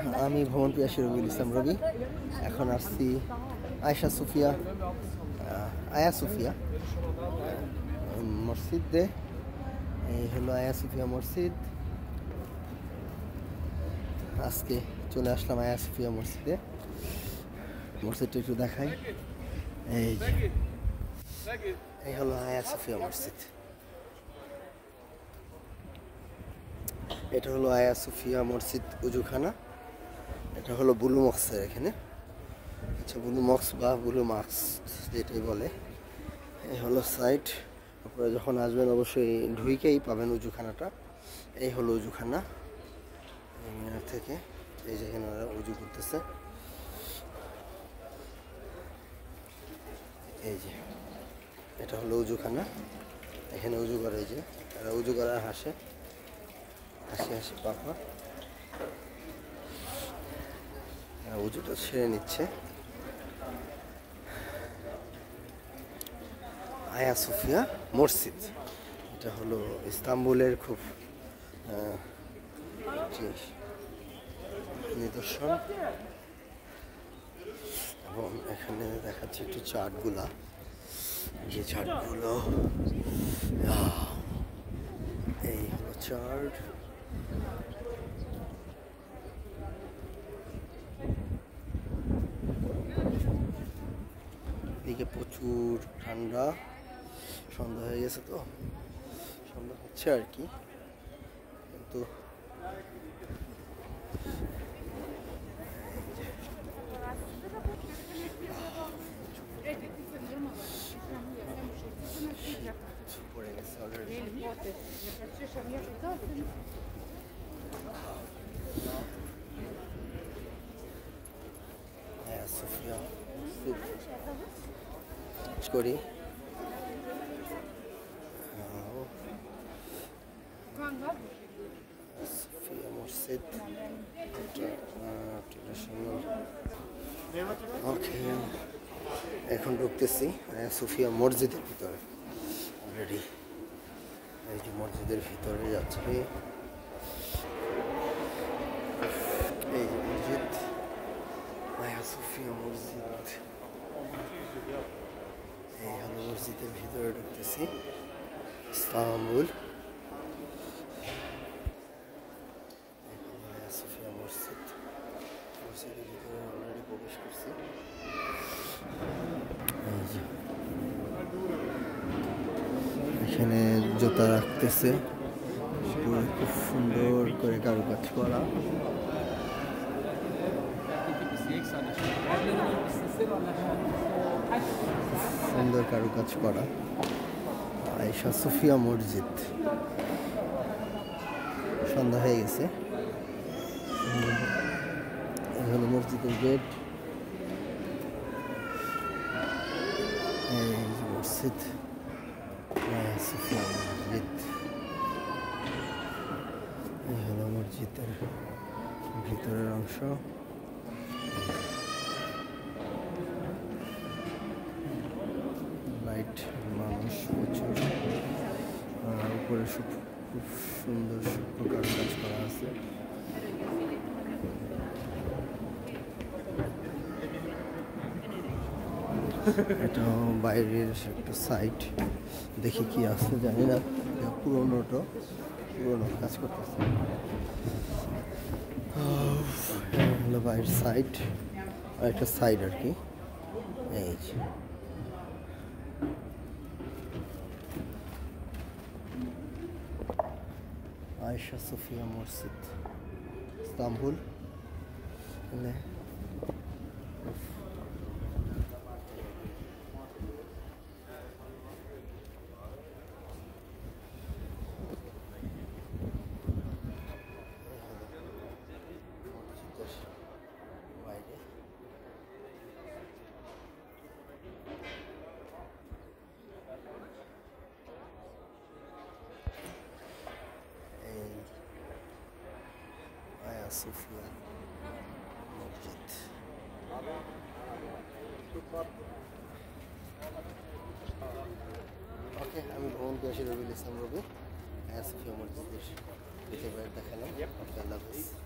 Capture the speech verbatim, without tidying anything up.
আমি ভ্রমণ পিয়াসী রবিউল ইসলাম রবি। এখন আসছি আয়েশা সুফিয়া আয়া সুফিয়া মসজিদে। এই হলো আয়া সুফিয়া মসজিদ। আজকে চলে আসলাম আয়া সুফিয়া মসজিদে। মসজিদটা একটু দেখাই। এই এই হলো আয়া সুফিয়া মসজিদ। এটা হলো আয়া সুফিয়া মসজিদ উজুখানা। এটা হলো বুলু মক্সের এখানে, আচ্ছা বুলু মক্স বা বুলু মাক্স যেটাই বলে। এই হলো সাইট। আপনারা যখন আসবেন অবশ্যই ঢুইকেই পাবেন উজুখানাটা। এই হলো উজুখানা মিনার থেকে। এই যেখানে ওরা উজু করতেছে, এই যে এটা হলো উজুখানা। এখানে উজু করে, এই যে এরা উজু করার হাসে হাসি হাসি পাপা উজুটা ছেড়ে নিচ্ছে। আয়া সুফিয়া মসজিদ, এটা হলো ইস্তাম্বুলের খুব নিদর্শন। এবং এখানে দেখাচ্ছে একটু চার্টগুলা, যে চার্টগুলো, এই হলো চার্ট। এদিকে প্রচুর ঠান্ডা, সন্ধ্যা হয়ে গেছে তো, সন্ধ্যা হচ্ছে আর কি, কিন্তু পড়ে গেছে অলরেডি। সুফিয়া করি সুফিয়া মসজিদ। ওকে, এখন ঢুকতেছি সুফিয়া মসজিদের ভিতরে অলরেডি। এই যে মসজিদের ভিতরে যাচ্ছে, এই যে মসজিদ আয়া সুফিয়া মসজিদ। এই হলো মসজিদের ভিতরে ঢুকতেছি, ইস্তাম্বুল। আয়া সুফিয়া মসজিদ, মসজিদের ভিতরে অলরেডি প্রবেশ করছি। এখানে জুতা রাখতেছে, খুব সুন্দর করে কারুকাজ করা। সুন্দর কারুকাজ করা আয়েশা সুফিয়া মসজিদ। সন্ধ্যা হয়ে গেছে। এই হলো মসজিদের গেট। এই মসজিদ আয়েশা সুফিয়া মসজিদ। এই হলো মসজিদের ভিতরের অংশ। লাইট, মানুষ প্রচুর, উপরে খুব সুন্দর সূক্ষ্ম কারুকাজ করা আছে। এটা বাইরের একটা সাইট, দেখি কি আছে জানি না। পুরোনোটা পুরোনো কাজ করতেছে। হলো বাইরের সাইড, আর একটা সাইড আর কি। এই যে আয়েশা সুফিয়া মসজিদ, ইস্তাম্বুল। বাইরে এই আয়া সুফিয়া মসজিদ। ওকে, আমি ভ্রমণ পিয়াসী রবিউল ইসলাম রবি। আয়া সুফিয়া মসজিদের ভিতরে দেখালাম। আল্লাহ হাফেজ।